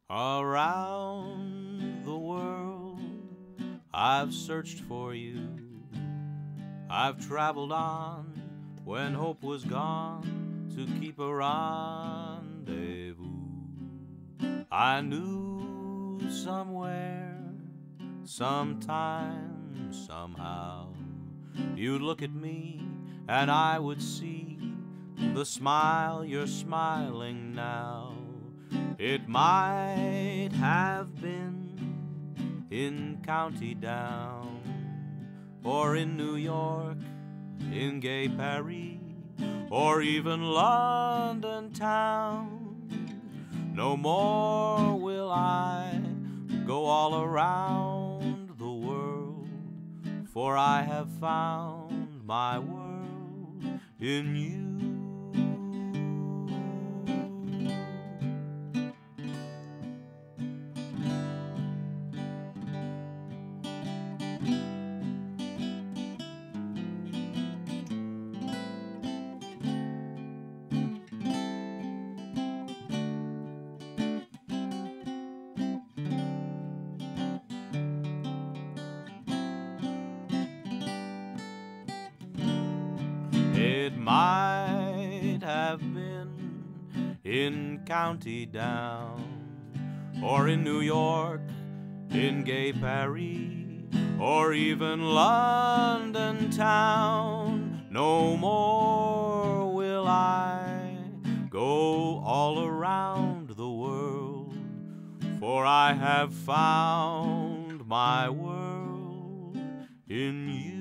Around the world I've searched for you. I've traveled on when hope was gone to keep a rendezvous. I knew somewhere, sometime, somehow, you'd look at me and I would see the smile you're smiling now. It might have been in County Down, or in New York, in gay Paris, or even London town. No more will I go all around the world, for I have found my world in you. It might have been in County Down, or in New York, in gay Paris, or even London town. No more will I go all around the world, for I have found my world in you.